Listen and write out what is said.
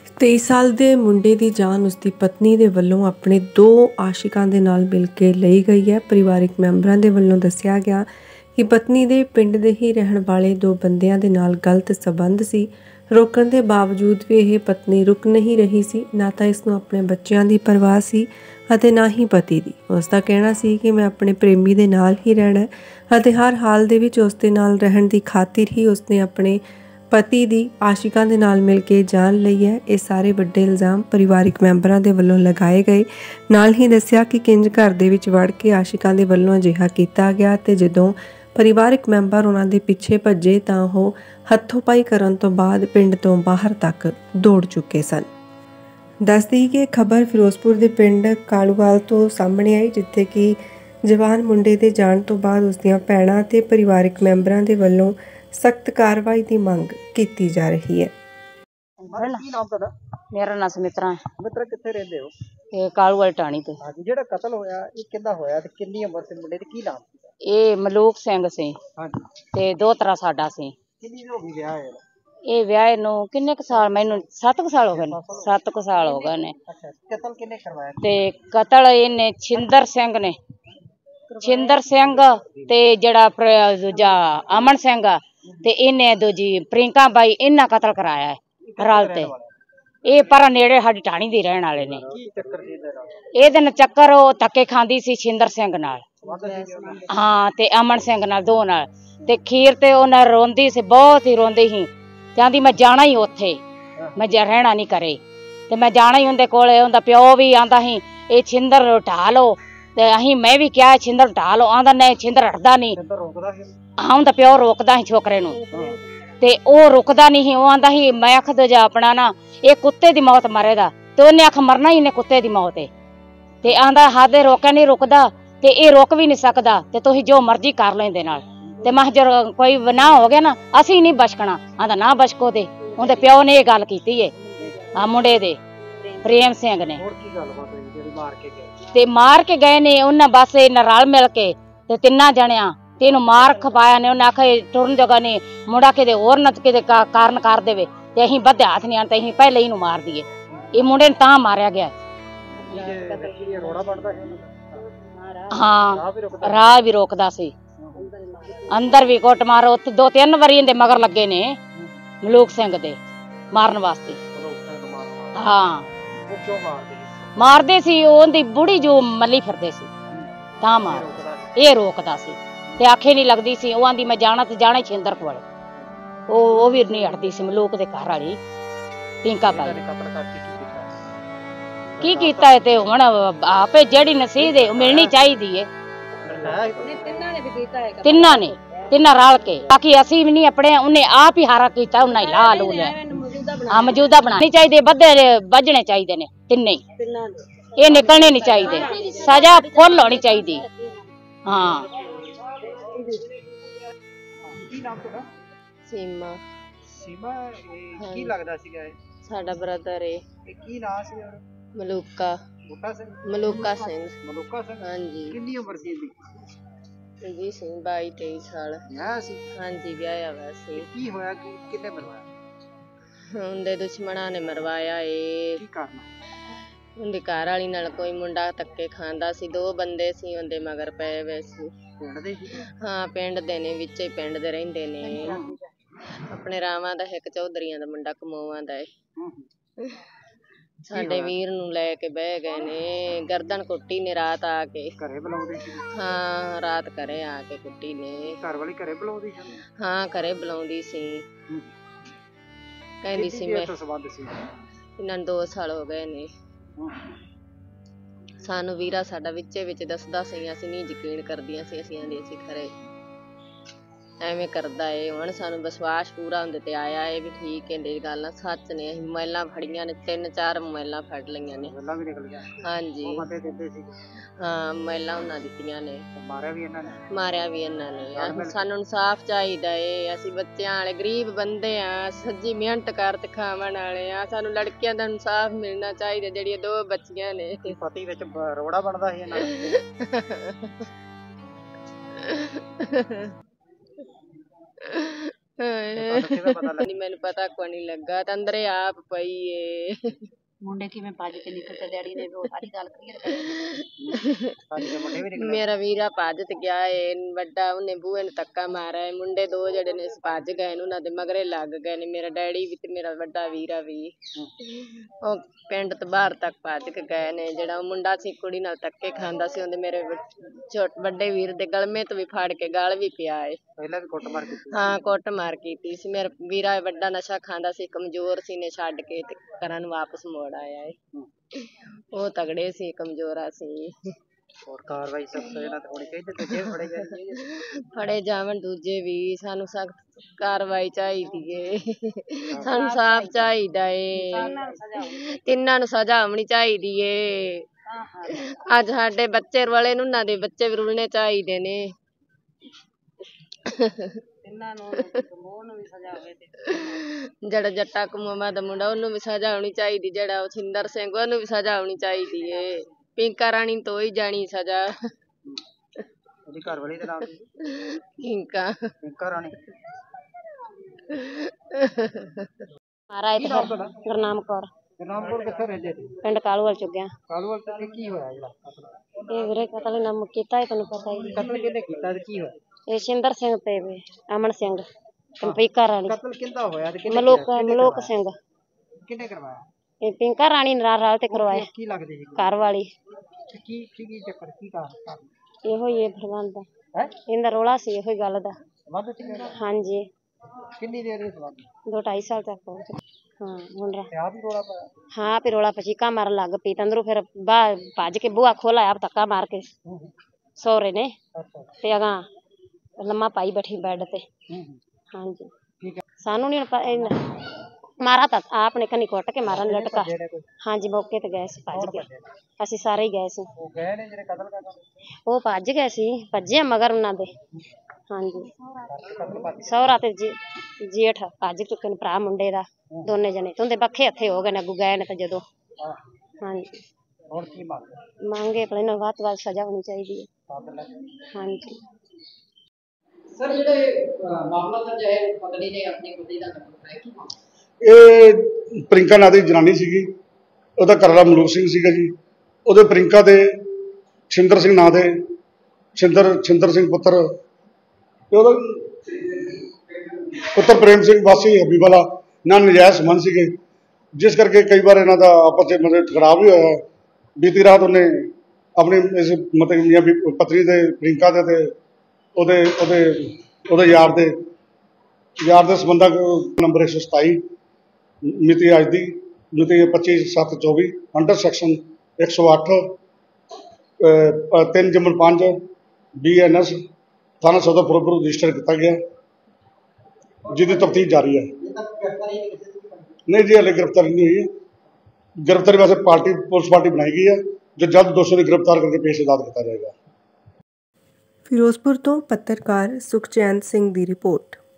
23 ਸਾਲ ਦੇ ਮੁੰਡੇ ਦੀ ਜਾਨ ਉਸਦੀ ਪਤਨੀ ਦੇ ਵੱਲੋਂ ਆਪਣੇ ਦੋ ਆਸ਼ਿਕਾਂ ਦੇ ਨਾਲ ਮਿਲ ਕੇ ਲਈ ਗਈ ਹੈ। ਪਰਿਵਾਰਕ ਮੈਂਬਰਾਂ ਦੇ ਵੱਲੋਂ ਦੱਸਿਆ ਗਿਆ ਕਿ ਪਤਨੀ ਦੇ ਪਿੰਡ ਦੇ ਹੀ ਰਹਿਣ ਵਾਲੇ ਦੋ ਬੰਦਿਆਂ ਦੇ ਨਾਲ ਗਲਤ ਸਬੰਧ ਸੀ। ਰੋਕਣ ਦੇ ਬਾਵਜੂਦ ਵੀ ਇਹ ਪਤਨੀ ਰੁਕ ਨਹੀਂ ਰਹੀ ਸੀ। ਨਾ ਤਾਂ ਇਸ ਨੂੰ ਆਪਣੇ ਬੱਚਿਆਂ ਦੀ ਪਰਵਾਹ ਸੀ ਅਤੇ ਨਾ ਹੀ ਪਤੀ ਦੀ। ਉਸ ਦਾ ਕਹਿਣਾ ਸੀ ਕਿ ਮੈਂ ਆਪਣੇ ਪ੍ਰੇਮੀ ਦੇ ਨਾਲ ਹੀ ਰਹਿਣਾ ਅਤੇ ਹਰ ਹਾਲ ਦੇ ਵਿੱਚ ਉਸ ਦੇ ਨਾਲ ਰਹਿਣ ਦੀ ਖਾਤਰ ਹੀ ਉਸਨੇ ਆਪਣੇ ਪਤੀ ਦੀ ਆਸ਼ਿਕਾਂ ਦੇ ਨਾਲ ਮਿਲ ਕੇ ਜਾਨ ਲਈ ਹੈ। ਇਹ ਸਾਰੇ ਵੱਡੇ ਇਲਜ਼ਾਮ ਪਰਿਵਾਰਕ ਮੈਂਬਰਾਂ ਦੇ ਵੱਲੋਂ ਲਗਾਏ ਗਏ। ਨਾਲ ਹੀ ਦੱਸਿਆ ਕਿ ਕਿੰਜ ਘਰ ਦੇ ਵਿੱਚ ਵੜ ਕੇ ਆਸ਼ਿਕਾਂ ਦੇ ਵੱਲੋਂ ਅਜਿਹਾ ਕੀਤਾ ਗਿਆ ਤੇ ਜਦੋਂ ਪਰਿਵਾਰਕ ਮੈਂਬਰ ਉਹਨਾਂ ਦੇ ਪਿੱਛੇ ਭੱਜੇ ਤਾਂ ਉਹ ਹੱਥੋਂ-ਪਾਈ ਕਰਨ ਤੋਂ ਬਾਅਦ ਪਿੰਡ ਤੋਂ ਬਾਹਰ ਤੱਕ ਦੌੜ ਚੁੱਕੇ ਸਨ। ਦੱਸਦੀ ਕਿ ਖਬਰ ਫਿਰੋਜ਼ਪੁਰ ਦੇ ਪਿੰਡ ਕਾਲੂਵਾਲ ਤੋਂ ਸਾਹਮਣੇ ਆਈ, ਜਿੱਥੇ ਕਿ ਜਵਾਨ ਮੁੰਡੇ ਦੇ ਜਾਣ ਤੋਂ ਬਾਅਦ ਉਸਦੀਆਂ ਭੈਣਾਂ ਤੇ ਪਰਿਵਾਰਕ ਮੈਂਬਰਾਂ ਦੇ ਵੱਲੋਂ ਸਖਤ ਕਾਰਵਾਈ ਦੀ ਮੰਗ ਕੀਤੀ ਜਾ ਰਹੀ ਹੈ। ਕੀ ਨਾਮ ਤੁਹਾਡਾ? ਮੇਰਾ ਨਾਮ ਸਮਿਤਰਾ ਹੈ। ਮਿੱਤਰ ਕਿੱਥੇ ਰਹਿੰਦੇ ਹੋ? ਇਹ ਕਾਲੂਵਾਲ ਟਾਣੀ ਤੇ। ਹਾਂਜੀ, ਜਿਹੜਾ ਕਤਲ ਹੋਇਆ ਇਹ ਕਿੱਦਾਂ ਹੋਇਆ ਤੇ ਕਿੰਨੀ ਉਮਰ ਸੀ ਮੁੰਡੇ ਦੀ, ਕੀ ਨਾਮ ਸੀ? ਇਹ ਮਲੂਕ ਸਿੰਘ ਸੀ ਹਾਂਜੀ, ਤੇ ਦੋਤਰਾ ਸਾਡਾ ਸੀ। ਕਿੰਨੀ ਹੋ ਗਈ ਵਿਆਹ ਹੈ? ਇਹ ਵਿਆਹ ਨੂੰ ਕਿੰਨੇ ਕੁ ਸਾਲ, ਮੈਨੂੰ 7 ਕੁ ਸਾਲ ਹੋ ਗਏ ਨੇ। 7 ਕੁ ਸਾਲ ਹੋ ਗਏ ਨੇ। ਅੱਛਾ, ਕਤਲ ਕਿੰਨੇ ਕਰਵਾਇਆ? ਤੇ ਕਤਲ ਇਹਨੇ ਛਿੰਦਰ ਸਿੰਘ ਨੇ, ਛਿੰਦਰ ਸਿੰਘ ਤੇ ਜਿਹੜਾ ਦੂਜਾ ਅਮਨ ਸਿੰਘ ਤੇ ਇਹਨੇ ਦੂਜੀ ਪ੍ਰਿੰਕਾ ਬਾਈ, ਇਹਨਾਂ ਕਤਲ ਕਰਾਇਆ ਰਲ ਤੇ। ਇਹ ਪਰ ਨੇੜੇ ਸਾਡੀ ਟਾਣੀ ਦੀ ਰਹਿਣ ਵਾਲੇ ਨੇ। ਕੀ ਚੱਕਰ ਸੀ ਇਹਦਾ? ਇਹਦੇ ਨਾਲ ਚੱਕਰ ਉਹ ਧੱਕੇ ਖਾਂਦੀ ਸੀ ਛਿੰਦਰ ਸਿੰਘ ਨਾਲ, ਹਾਂ, ਤੇ ਅਮਨ ਸਿੰਘ ਨਾਲ, ਦੋ ਨਾਲ। ਤੇ ਖੀਰ ਤੇ ਉਹਨਾਂ ਰੋਂਦੀ ਸੀ, ਬਹੁਤ ਹੀ ਰੋਂਦੀ ਸੀ। ਕਹਿੰਦੀ ਮੈਂ ਜਾਣਾ ਹੀ ਉੱਥੇ, ਮੈਂ ਰਹਿਣਾ ਨਹੀਂ ਕਰੇ ਤੇ ਮੈਂ ਜਾਣਾ ਹੀ ਉਹਦੇ ਕੋਲੇ। ਉਹਦਾ ਪਿਓ ਵੀ ਆਂਦਾ ਸੀ ਇਹ ਛਿੰਦਰ ਢਾਹ ਲਓ, ਤੇ ਅਸੀਂ ਮੈਂ ਵੀ ਕਿਹਾ ਛਿੰਦਰ ਢਾਹ ਲਓ। ਆਂਦਾ ਨਹੀਂ ਛਿੰਦਰ ਹਟਦਾ ਨਹੀਂ। ਹਾਂ, ਉਹਦਾ ਪਿਓ ਰੋਕਦਾ ਸੀ ਛੋਕਰੇ ਨੂੰ ਤੇ ਉਹ ਰੁਕਦਾ ਨਹੀਂ ਸੀ। ਉਹ ਆਂਦਾ ਸੀ ਮੈਂ ਆਖਦ ਜਾ ਆਪਣਾ ਨਾ ਇਹ ਕੁੱਤੇ ਦੀ ਮੌਤ ਮਰੇਦਾ, ਤੇ ਉਹਨੇ ਆਖ ਮਰਨਾ ਹੀ ਇਹਨੇ ਕੁੱਤੇ ਦੀ ਮੌਤ ਤੇ ਆਂਦਾ ਹਾਦੇ ਰੋਕਿਆ ਨਹੀਂ ਰੁਕਦਾ ਤੇ ਇਹ ਰੁਕ ਵੀ ਨਹੀਂ ਸਕਦਾ ਤੇ ਤੁਸੀਂ ਜੋ ਮਰਜ਼ੀ ਕਰ ਲੈਂਦੇ ਨਾਲ। ਤੇ ਮੈਂ ਜਦੋਂ ਕੋਈ ਨਾ ਹੋ ਗਿਆ ਨਾ ਅਸੀਂ ਨਹੀਂ ਬਚਕਣਾ। ਆਂਦਾ ਨਾ ਬਚਕੋ। ਤੇ ਉਹਦੇ ਪਿਓ ਨੇ ਇਹ ਗੱਲ ਕੀਤੀ ਏ ਆ ਮੁੰਡੇ ਦੇ ਪ੍ਰੇਮ ਸਿੰਘ ਨੇ। ਤੇ ਮਾਰ ਕੇ ਗਏ ਨੇ ਉਹਨਾਂ, ਬਸ ਇਹਨਾਂ ਰਲ ਮਿਲ ਕੇ ਤੇ ਤਿੰਨਾਂ ਜਣਿਆਂ ਤੇ ਇਹਨੂੰ ਮਾਰ ਖਪਾਇਆ ਨੇ। ਉਹਨੇ ਆਖਿਆ ਟੁਰਨ ਜਗ੍ਹਾ ਨੇ ਮੁੰਡਾ ਕਿਤੇ ਹੋਰ ਨਾ ਕਿਤੇ ਕਾਰਨ ਕਰ ਦੇਵੇ ਤੇ ਅਸੀਂ ਬੱਧੇ ਹੱਥ ਨਹੀਂ ਆਣ ਤੇ ਅਸੀਂ ਪਹਿਲੇ ਇਹਨੂੰ ਮਾਰ ਦਈਏ। ਇਹ ਮੁੰਡੇ ਨੂੰ ਤਾਂ ਮਾਰਿਆ ਗਿਆ। ਹਾਂ, ਰਾਹ ਵੀ ਰੋਕਦਾ ਸੀ, ਅੰਦਰ ਵੀ ਕੁੱਟ ਮਾਰ। ਉੱਥੇ 2-3 ਵਾਰੀ ਇਹਦੇ ਮਗਰ ਲੱਗੇ ਨੇ ਮਲੂਕ ਸਿੰਘ ਦੇ ਮਾਰਨ ਵਾਸਤੇ। ਹਾਂ, ਮਾਰਦੇ ਸੀ। ਉਹਦੀ ਬੁੜੀ ਜੋ ਮੱਲੀ ਫਿਰਦੇ ਸੀ ਤਾਂ ਮਾਰ, ਇਹ ਰੋਕਦਾ ਸੀ ਤੇ ਆਖੇ ਨਹੀਂ ਲੱਗਦੀ ਸੀ। ਉਹ ਆਂਦੀ ਮੈਂ ਜਾਣਾ ਤੇ ਜਾਣਾ ਹੀ ਛਿੰਦਰ ਕੋਲ। ਉਹ ਵੀ ਨਹੀਂ ਹਟਦੀ ਸੀ। ਮਲੂਕ ਦੇ ਘਰ ਵਾਲੀ ਪਿੰਕਾ ਪਾਈ ਕੀ ਕੀਤਾ ਤੇ ਹੁਣ ਆਪੇ ਜਿਹੜੀ ਨਸੀਬ ਹੈ ਉਹ ਮਿਲਣੀ ਚਾਹੀਦੀ ਹੈ। ਤਿੰਨਾਂ ਰਲ ਕੇ, ਬਾਕੀ ਅਸੀਂ ਵੀ ਨਹੀਂ ਆਪਣੇ। ਉਹਨੇ ਆਪ ਹੀ ਹਾਰਾ ਕੀਤਾ, ਉਹਨਾਂ ਹੀ ਲਾ ਲੂ ਲਿਆ। ਹਾਂ, ਮੌਜੂਦਾ ਬਣਾਉਣੀ ਚਾਹੀਦੀ, ਬੱਧੇ ਵੱਜਣੇ ਚਾਹੀਦੇ ਨੇ ਤਿੰਨੇ ਹੀ, ਇਹ ਨਿਕਲਣੇ ਨਹੀਂ ਚਾਹੀਦੇ। ਸਜ਼ਾ ਫੁੱਲ ਹੋਣੀ ਚਾਹੀਦੀ। ਹਾਂ। ਕੀ ਨਾਮ ਤੁਹਾਡਾ? ਸੀਮਾ। ਸੀਮਾ, ਕੀ ਲੱਗਦਾ ਸੀਗਾ ਇਹ? ਸਾਡਾ ਬ੍ਰਦਰ ਏ। ਕੀ ਨਾਮ ਸੀ? ਮਲੂਕਾ। ਬੂਟਾ ਸਿੰਘ? ਮਲੂਕਾ ਸਿੰਘ। ਮਲੂਕਾ ਸਿੰਘ? ਹਾਂਜੀ। ਕਿੰਨੀ ਉਮਰ ਸੀ ਇਹਦੀ? ਜੀ ਸਿੰਘ 22-23 ਸਾਲ। ਵਿਆਹ ਸੀ? ਹਾਂਜੀ, ਵਿਆਹਿਆ ਹੋਇਆ ਸੀ। ਕੀ ਹੋਇਆ? ਕਿੰਨੇ ਮਰਵਾਇਆ? ਉਹਦੇ ਦੁਸ਼ਮਣਾਂ ਨੇ ਮਰਵਾਇਆ ਏ। ਕੀ ਕਾਰਨ? ਉਹਦੀ ਘਰ ਵਾਲੀ ਨਾਲ ਕੋਈ ਮੁੰਡਾ ਧੱਕੇ ਖਾਂਦਾ ਸੀ। 2 ਬੰਦੇ ਸੀ ਉਹਦੇ ਮਗਰ ਪਏ ਹੋਏ ਸੀ। ਪਿੰਡ ਦੇ? ਹਾਂ, ਪਿੰਡ ਦੇ ਨੇ, ਵਿੱਚ ਹੀ ਪਿੰਡ ਦੇ ਰਹਿੰਦੇ ਨੇ। ਆਪਣੇ ਰਾਵਾਂ ਦਾ ਇੱਕ ਚੌਧਰੀਆਂ ਦਾ ਮੁੰਡਾ ਕਮੋਵਾਂ ਦਾ ਏ। ਸਾਡੇ ਵੀਰ ਨੂੰ ਲੈ ਕੇ ਬਹਿ ਗਏ ਨੇ, ਗਰਦਨ ਕੁੱਟੀ ਨੇ ਰਾਤ ਆ ਕੇ। ਘਰੇ ਬੁਲਾਉਂਦੇ ਸੀ? ਹਾਂ, ਰਾਤ ਘਰੇ ਆ ਕੇ ਕੁੱਟੀ ਨੇ। ਘਰ ਵਾਲੀ ਘਰੇ ਬੁਲਾਉਂਦੀ ਸੀ? ਹਾਂ, ਘਰੇ ਬੁਲਾਉਂਦੀ ਸੀ। ਕਹਿੰਦੀ ਸੀ ਮੈਂ ਇਹਨਾਂ ਨੂੰ 2 ਸਾਲ ਹੋ ਗਏ ਨੇ। ਸਾਨੂੰ ਵੀਰਾ ਸਾਡਾ ਵਿੱਚ ਦੱਸਦਾ ਸੀ, ਅਸੀਂ ਨਹੀਂ ਯਕੀਨ ਕਰਦੀਆਂ ਸੀ। ਅਸੀਂ ਆਂਦੇ ਸੀ ਖਰੇ ਐਵੇਂ ਕਰਦਾ ਏ। ਹੁਣ ਸਾਨੂੰ ਵਿਸ਼ਵਾਸ ਪੂਰਾ ਹੁੰਦੇ ਤੇ ਆਇਆ ਏ ਵੀ ਠੀਕ ਹੈ, ਗੱਲਾਂ ਸੱਚ ਨੇ। ਅਸੀਂ ਮੋਬਾਈਲਾਂ ਫੜੀਆਂ ਨੇ, 3-4 ਮੋਬਾਈਲਾਂ ਫੜ ਲਈਆਂ ਨੇ। ਹਾਂਜੀ, ਹਾਂ, ਮੋਬਾਈਲਾਂ ਉਹਨਾਂ ਦਿੱਤੀਆਂ ਨੇ। ਮਾਰਿਆ ਵੀ ਇਹਨਾਂ ਨੇ। ਸਾਨੂੰ ਇਨਸਾਫ ਚਾਹੀਦਾ ਏ। ਅਸੀਂ ਬੱਚਿਆਂ ਵਾਲੇ ਗਰੀਬ ਬੰਦੇ ਆ, ਸੱਜੀ ਮਿਹਨਤ ਕਰ ਤੇ ਖਾਵਣ ਵਾਲੇ ਆ। ਸਾਨੂੰ ਲੜਕੀਆਂ ਦਾ ਇਨਸਾਫ ਮਿਲਣਾ ਚਾਹੀਦਾ, ਜਿਹੜੀਆਂ 2 ਬੱਚੀਆਂ ਨੇ। ਪਤੀ ਵਿੱਚ ਰੋੜਾ ਬਣਦਾ ਸੀ ਇਹਨਾਂ ਦਾ? ਨਹੀਂ ਮੈਨੂੰ ਪਤਾ ਕੋਈ ਨਹੀਂ ਲੱਗਾ ਤਾਂ ਅੰਦਰੇ ਆਪ ਪਈ ਏ ਮੁੰਡੇ ਕਿਵੇਂ ਭੱਜ ਕੇ ਨਿਕਲ ਡੈਡੀ ਨੇ ਉਹ ਸਾਰੀ ਗੱਲ ਕਲੀਅਰ ਮੇਰਾ ਵੀਰਾ ਭੱਜ ਤੇ ਗਿਆ ਏ ਵੱਡਾ ਉਹਨੇ ਬੂਹੇ ਨੂੰ ਧੱਕਾ ਮਾਰਿਆ ਏ ਮੁੰਡੇ ਦੋ ਜਿਹੜੇ ਨੇ ਭੱਜ ਗਏ ਨੇ ਉਹਨਾਂ ਦੇ ਮਗਰੇ ਲੱਗ ਗਏ ਨੇ ਮੇਰਾ ਡੈਡੀ ਵੀ ਤੇ ਮੇਰਾ ਵੱਡਾ ਵੀਰਾ ਵੀ ਉਹ ਪਿੰਡ ਤੋਂ ਬਾਹਰ ਤੱਕ ਭੱਜ ਕੇ ਗਏ ਨੇ ਜਿਹੜਾ ਉਹ ਮੁੰਡਾ ਸੀ ਕੁੜੀ ਨਾਲ ਧੱਕੇ ਖਾਂਦਾ ਸੀ ਉਹਦੇ ਮੇਰੇ ਵੱਡੇ ਵੀਰ ਦੇ ਗਲਮੇ ਤੋਂ ਵੀ ਫੜ ਕੇ ਗਲ ਵੀ ਪਿਆ ਏ ਪਹਿਲਾਂ ਵੀ ਕੁੱਟਮਾਰ ਕੀਤੀ ਹਾਂ ਕੁੱਟਮਾਰ ਕੀਤੀ ਸੀ ਮੇਰਾ ਵੀਰਾ ਵੱਡਾ ਨਸ਼ਾ ਖਾਂਦਾ ਸੀ ਕਮਜ਼ੋਰ ਸੀ ਨੇ ਛੱਡ ਕੇ ਤੇ ਘਰਾਂ ਨੂੰ ਵਾਪਸ ਮੋੜ ਆਇਆ ਏ ਉਹ ਤਗੜੇ ਸੀ ਕਮਜ਼ੋਰਾ ਸੀ ਹੋਰ ਕਾਰਵਾਈ ਸਖਤ ਇਹਨਾਂ ਤੇ ਹੋਣੀ ਚਾਹੀਦੀ ਦੂਜੇ ਫੜੇ ਗਏ ਫੜੇ ਜਾਵਣ ਦੂਜੇ ਵੀ ਸਾਨੂੰ ਸਖਤ ਕਾਰਵਾਈ ਚਾਹੀਦੀ ਏ ਸਾਨੂੰ ਸਾਫ਼ ਚਾਹੀਦਾ ਏ ਤਿੰਨਾਂ ਨੂੰ ਸਜ਼ਾ ਹੋਣੀ ਚਾਹੀਦੀ ਏ ਅੱਜ ਸਾਡੇ ਬੱਚੇ ਰੁਲੇ ਨੂੰ ਉਹਨਾਂ ਦੇ ਬੱਚੇ ਵੀ ਰੁਲਣੇ ਚਾਹੀਦੇ ਨੇ ਜਿਹੜਾ ਜੱਟਾ ਕੁਮਾਮਾ ਦਾ ਮੁੰਡਾ ਉਹਨੂੰ ਵੀ ਸਜ਼ਾ ਹੋਣੀ ਚਾਹੀਦੀ ਜਿਹੜਾ ਉਹ ਛਿੰਦਰ ਸਿੰਘ ਉਹਨੂੰ ਵੀ ਸਜ਼ਾ ਹੋਣੀ ਚਾਹੀਦੀ ਏ ਪਿੰਕਾ ਰਾਣੀ ਤੋਂ ਹੀ ਜਾਣੀ ਸਜ਼ਾ ਉਹਦੀ ਘਰ ਵਾਲੀ ਦੇ ਨਾਮ ਪਿੰਕਾ ਰਾਣੀ ਮਾਰਾ ਇਹ ਗੁਰਨਾਮ ਕੌਰ ਗੁਰਨਾਮਪੁਰ ਕਿੱਥੇ ਰਹਿੰਦੇ ਸੀ ਪਿੰਡ ਕਾਲੂਵਾਲ ਚੁੱਗਿਆ ਕਾਲੂਵਾਲ ਤੇ ਕੀ ਹੋਇਆ ਜਿਹੜਾ ਕਤਲ ਇਹ ਵੀਰੇ ਕਤਲ ਨਾਮ ਕੀਤਾ ਤੁਹਾਨੂੰ ਪਤਾ ਹੀ ਕਤਲ ਕਿਹਨੇ ਕੀਤਾ ਤੇ ਕੀ ਹੋਇਆ ਇਹ ਸ਼ਿੰਦਰ ਸਿੰਘ ਤੇ ਵੇ ਅਮਨ ਸਿੰਘ ਪਿੰਕਾ ਰਾਣੀ ਕਤਲ ਕਿੰਦਾ ਹੋਇਆ ਤੇ ਮਲੋਕ ਸਿੰਘ ਕਿਹਨੇ ਕਰਵਾਇਆ ਇਹ ਪਿੰਕਾ ਰਾਣੀ ਨਾਲ ਰਲ ਤੇ ਕਰਵਾਇਆ ਕੀ ਲੱਗਦੇ ਸੀ ਘਰ ਵਾਲੀ ਕੀ ਚੱਕਰ ਕੀ ਕਾਰਨ ਇਹੋ ਹੀ ਇਹ ਫਰਮਾਨ ਦਾ ਹੈ ਇਹਦਾ ਰੋਲਾ ਸੀ ਇਹੋ ਹੀ ਗੱਲ ਦਾ ਵੱਧ ਸੀ ਹਾਂਜੀ ਕਿੰਨੀ ਦੇਰ ਦੇ ਸਵਾਲ 2-2.5 ਸਾਲ ਤੱਕ ਪਹੁੰਚ ਹਾਂ ਮੁੰਡਾ ਆਪ ਹੀ ਰੋਲਾ ਪਾਇਆ ਹਾਂ ਫਿਰ ਰੋਲਾ ਪਚੀਕਾ ਮਾਰਨ ਲੱਗ ਪਈ ਤੰਦਰੂ ਫਿਰ ਬਾਹਰ ਭੱਜ ਕੇ ਬੂਹਾ ਖੋਲਾਇਆ ਧੱਕਾ ਮਾਰ ਕੇ ਸਹੁਰੇ ਨੇ ਅੱਛਾ ਤੇ ਅਗਾਂ ਲੰਮਾ ਪਾਈ ਬੈਠੀ ਬੈੱਡ ਤੇ ਹਾਂਜੀ ਸਾਨੂੰ ਨਹੀਂ ਮਾਰਾ ਤਾਂ ਆਪ ਨੇ ਕਨੀ ਕੁੱਟ ਕੇ ਮਾਰਨ ਲਟਕਾ ਹਾਂਜੀ ਮੌਕੇ ਤੇ ਗਏ ਸੀ ਭੱਜ ਕੇ ਅਸੀਂ ਸਾਰੇ ਹੀ ਗਏ ਸੀ ਉਹ ਗਏ ਨੇ ਜਿਹੜੇ ਕਤਲ ਕਰਨ ਉਹ ਭੱਜ ਗਏ ਸੀ ਭੱਜੇ ਮਗਰ ਉਹਨਾਂ ਦੇ ਹਾਂਜੀ ਸਹੁਰਾ ਤੇ ਜੇਠ ਭੱਜ ਚੁੱਕੇ ਨੇ ਭਰਾ ਮੁੰਡੇ ਦਾ ਦੋਨੇ ਜਣੇ ਤੁੰਦੇ ਬੱਖੇ ਹੱਥੇ ਹੋ ਗਏ ਨੇ ਅੱਗੂ ਗਏ ਨੇ ਤਾਂ ਜਦੋਂ ਹਾਂਜੀ ਹੁਣ ਕੀ ਮੰਗੇ ਆਪਣੇ ਨੂੰ ਵੱਧ ਤੋਂ ਵੱਧ ਸਜ਼ਾ ਹੋਣੀ ਚਾਹੀਦੀ ਹੈ ਹਾਂਜੀ ਸਰ ਜਿਹੜੇ ਮਾਮਲਾ ਦਰਜ ਹੈ ਪਤਨੀ ਨੇ ਆਪਣੀ ਕੁੜੀ ਦਾ ਕਤਲ ਕਰਾਇਆ ਕੀ ਇਹ ਪ੍ਰਿੰਕਾ ਨਾਂ ਦੀ ਜਨਾਨੀ ਸੀਗੀ ਉਹਦਾ ਘਰਵਾਲਾ ਮਲੂਕ ਸਿੰਘ ਸੀਗਾ ਜੀ ਉਹਦੇ ਪ੍ਰਿੰਕਾ ਦੇ ਛਿੰਦਰ ਸਿੰਘ ਨਾਂ ਦੇ ਛਿੰਦਰ ਸਿੰਘ ਪੁੱਤਰ ਤੇ ਉਹਦਾ ਪੁੱਤਰ ਪ੍ਰੇਮ ਸਿੰਘ ਵਾਸੀ ਹਬੀਬਾਲਾ ਨਾਲ ਨਜਾਇਜ਼ ਸੰਬੰਧ ਸੀਗੇ ਜਿਸ ਕਰਕੇ ਕਈ ਵਾਰ ਇਹਨਾਂ ਦਾ ਆਪਸ ਵਿੱਚ ਮਤਲਬ ਖਰਾਬ ਵੀ ਹੋਇਆ ਬੀਤੀ ਰਾਤ ਉਹਨੇ ਆਪਣੀ ਇਸ ਮਤਲਬ ਪਤਨੀ ਦੇ ਪ੍ਰਿੰਕਾ ਦੇ ਤੇ ਉਹਦੇ ਯਾਰ ਦੇ ਸੰਬੰਧਕ ਨੰਬਰ 127 ਮਿਤੀ ਅੱਜ ਦੀ ਮਿਤੀ 25/7/24 ਅੰਡਰ ਸੈਕਸ਼ਨ 108 3/5 BNS थाना सदर फिरोजपुर रजिस्टर किया गया जिसकी तफ्तीश जारी है नहीं जी हले गिरफ्तारी नहीं हुई है गिरफ्तारी वैसे पुलिस पार्टी बनाई गई है जो जल्द दोषियों को गिरफ्तार करके पेश अदालत किया जाएगा। ਫਿਰੋਜ਼ਪੁਰ ਤੋਂ ਪੱਤਰਕਾਰ ਸੁਖਚੈਨ ਸਿੰਘ ਦੀ ਰਿਪੋਰਟ।